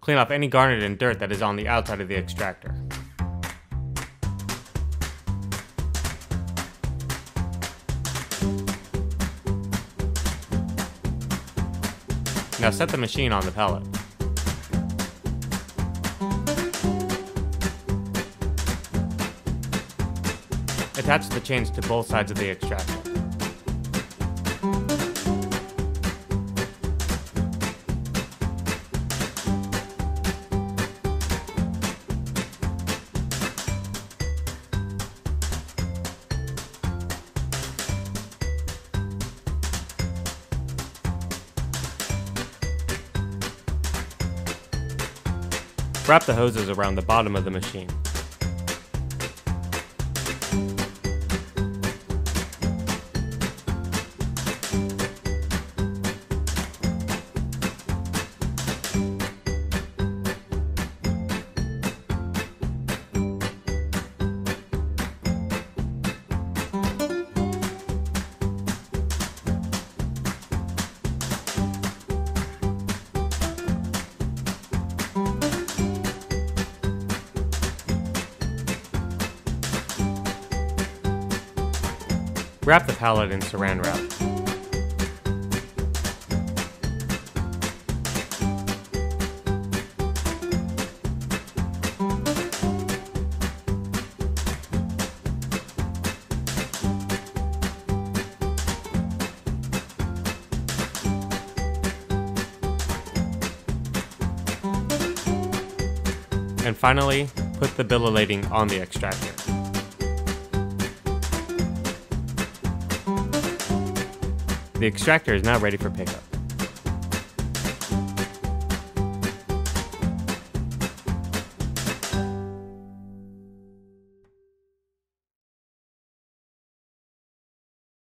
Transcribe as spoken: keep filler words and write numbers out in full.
Clean off any garnet and dirt that is on the outside of the extractor. Now set the machine on the pellet. Attach the chains to both sides of the extractor. Wrap the hoses around the bottom of the machine. Wrap the pallet in saran wrap. And finally, put the billet lading on the extractor. The extractor is now ready for pickup.